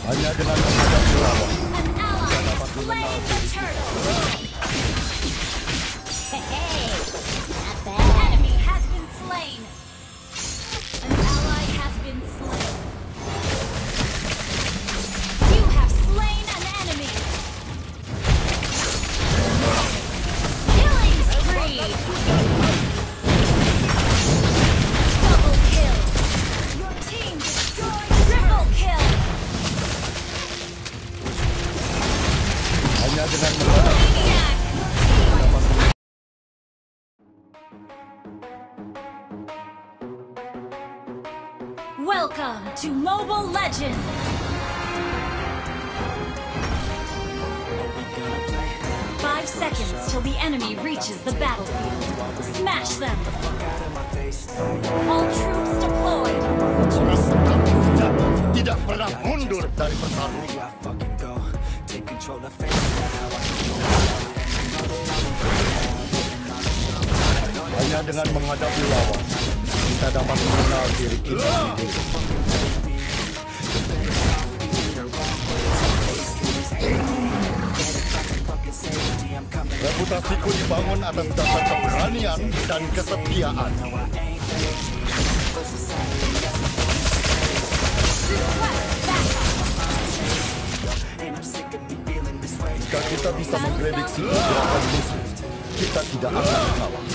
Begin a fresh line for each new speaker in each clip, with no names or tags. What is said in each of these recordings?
Hanya dengan menghadapi lawan,
An ally
dapat
has slain
mengenal
the
diri.
turtle. Hey, not bad. Enemy has been slain. An ally has been slain. You have slain an enemy. Killing spree. Double kill. Your team destroyed. Triple kill.
Hanya dengan menghadapi
Maniac. Welcome to Mobile Legends! 5 seconds till the enemy reaches the battlefield. Smash them! All troops deployed!
tidak pernah mundur dari pertarungan. Hanya dengan menghadapi lawan, kita dapat mengenal diri kita sendiri. Reputasiku dibangun atas dasar keberanian dan kesetiaan. Jika kita bisa memprediksi pergerakan musuh, kita tidak akan kalah.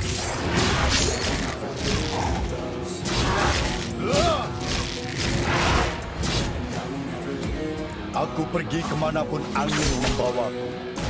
Aku pergi kemanapun angin membawaku.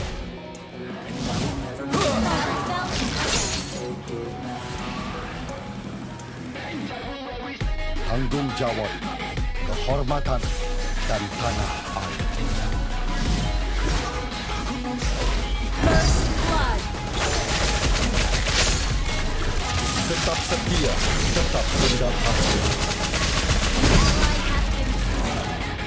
Tanggung jawab, kehormatan, dan tanah air.
First blood!
Tetap setia, tetap rendah hati.
Ally has been slain.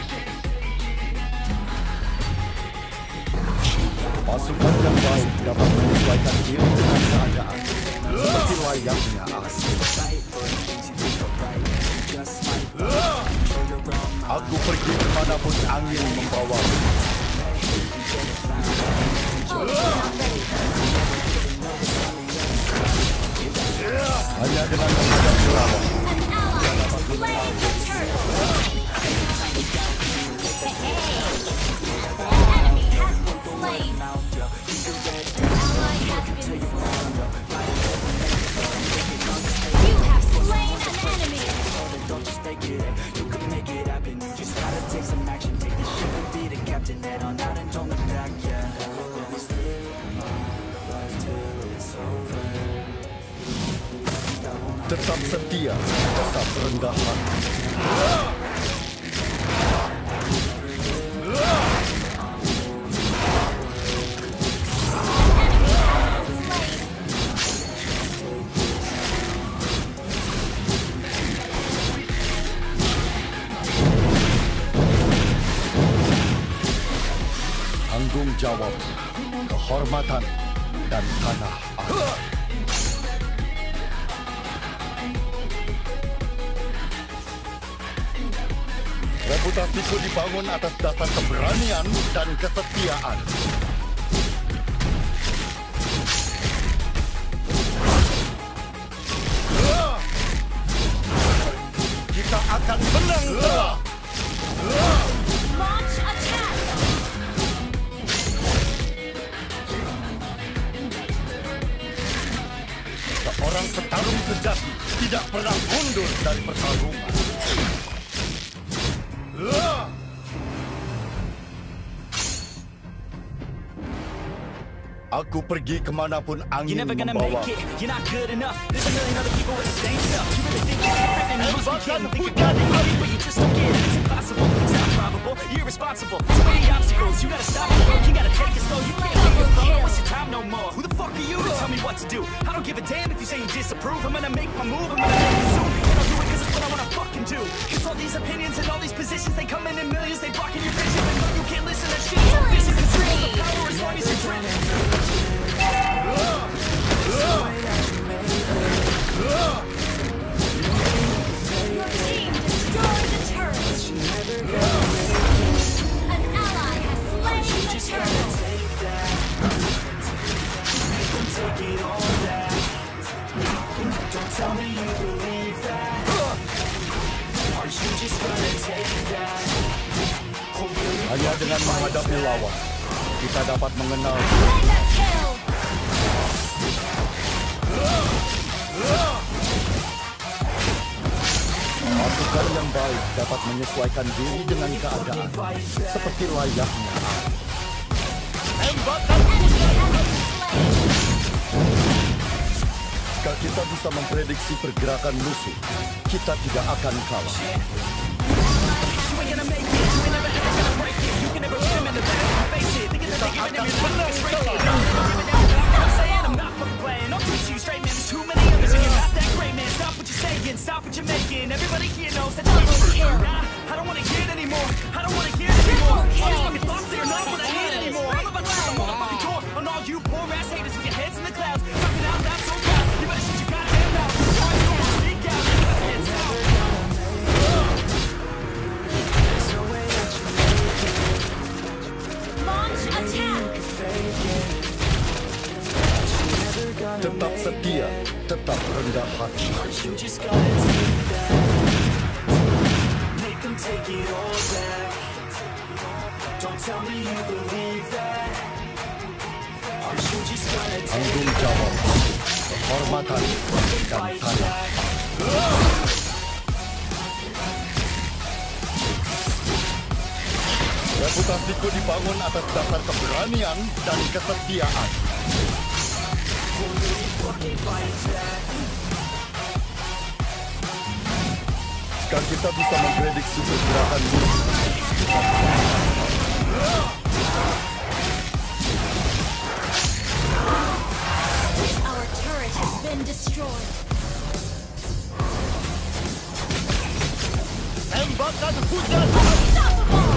Pasukan yang baik dapat menyesuaikan diri dengan keadaan, seperti layaknya asing. Aku pergi kemanapun angin membawaku. Hanya dengan menghadapi lawan,
An ally has slain the turtle! Enemy has been slain! An ally has been slain! You have slain an enemy!
tetap setia, tetap rendah hati. Tanggung jawab, kehormatan, dan tanah air. Reputasiku dibangun atas dasar keberanian dan kesetiaan. Kita akan menang telak.
Launch attack!
Seorang petarung sejati tidak pernah mundur dari pertarungan. Aku pergi kemanapun angin membawa.
Your team destroyed the turret!
Hanya dengan menghadapi lawan, kita dapat mengenal
Mega kill.
pasukan yang baik dapat menyesuaikan diri dengan keadaan, seperti layaknya. Jika kita bisa memprediksi pergerakan musuh, kita tidak akan kalah.
Stop what you're making. Everybody here knows that double
kill.
I don't wanna hear it anymore. I don't wanna hear it anymore.
Triple
All these
kill.
fucking thoughts, they're not what I need anymore. I'm about to shut the motherfucking door on all you poor ass haters with your heads in the clouds. Talking out loud so proud. You better shut your goddamn mouth. Try to speak out. Heads out.
Launch attack.
Tetap setia, tetap rendah hati.
You just gotta take that. Make them take it all back. Don't tell me you believe that. You just gotta take
Tanggung jawab, kehormatan, dan tanah. Reputasiku dibangun atas dasar keberanian dan kesetiaan. Jika kita bisa memprediksi pergerakan musuh,
Our turret has been destroyed.
tembakan hujan.
Unstoppable.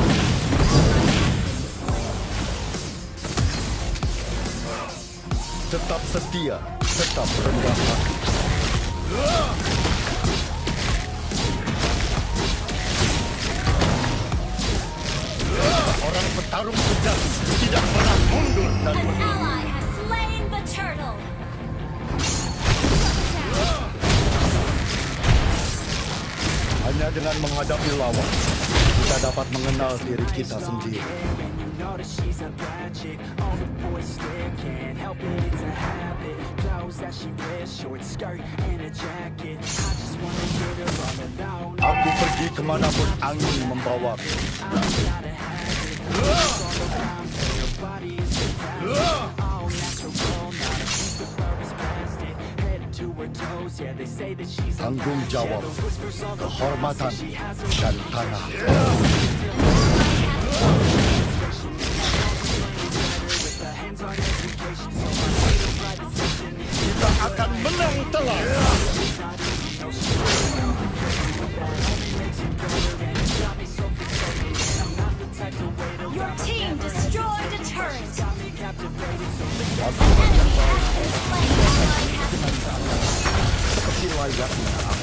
Tetap setia, tetap rendah hati. Orang petarung sejati tidak pernah mundur dan
An ally has slain the turtle.
hanya dengan menghadapi lawan, kita dapat mengenal diri kita sendiri.
you know that she's a bad chick. All the boys stare, can't help it, it's a habit. Clothes that she wears, short skirt and a jacket. I just wanna get her all alone.
Aku pergi kemanapun angin membawaku.
Gotta have it. All around, say her body is fantastic. All natural, not a piece of fur is plastic. Head to her toes, yeah, they say that she's a
Tanggung jawab, kehormatan, dan tanah. Kita akan menang telak.
Your team destroyed a turret.
Pasukan yang baik
Slain.
seperti layaknya aku.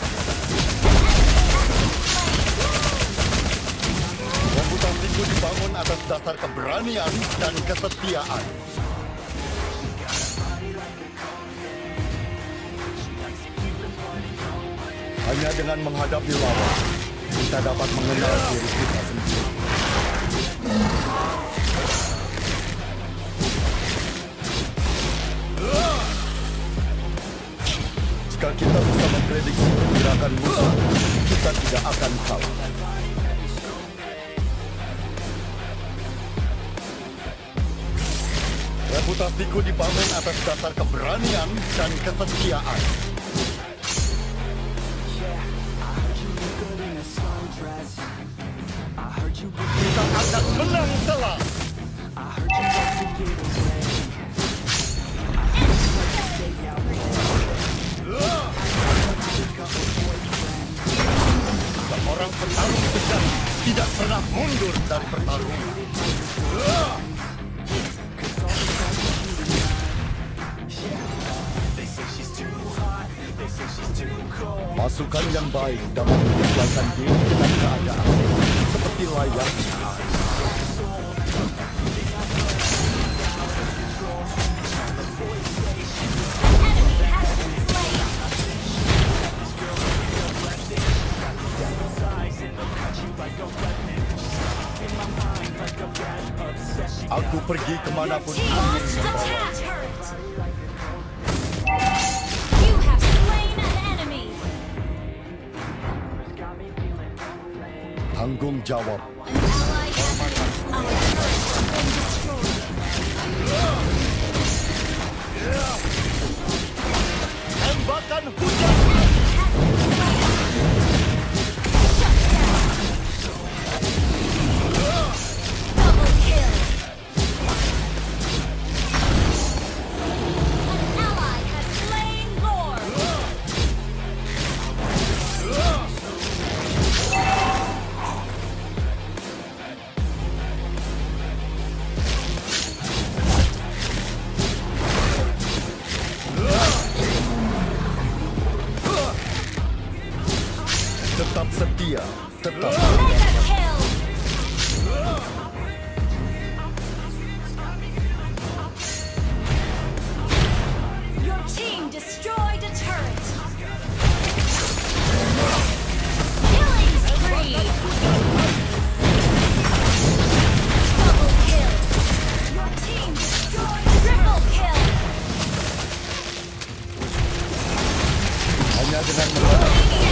Reputasiku dibangun atas dasar keberanian dan kesetiaan. Hanya dengan menghadapi lawan, kita dapat mengenal diri kita sendiri. Jika kita bisa memprediksi pergerakan musuh, kita tidak akan kalah. Reputasiku dibangun atas dasar keberanian dan kesetiaan. Kita akan menang telak. Seorang petarung sejati tidak pernah mundur dari pertarungan. Pasukan yang baik dapat menyesuaikan diri dengan keadaan, seperti layaknya air.
Enemy has been slain.
Eyes and they'll cut you like a weapon. She's stuck in my mind.
Aku pergi kemanapun
Team
angin
lost
membawa.
attack. You have slain an enemy.
Tanggung jawab.
An ally has been our turret has been destroyed.
Tembakan hujan.
Double kill. An ally has slain Lord.
Tetap setia. Tetap.
Mega kill. Your team destroyed a turret. Killing spree. Double kill. Your team destroyed triple kill.
Hanya dengan membalas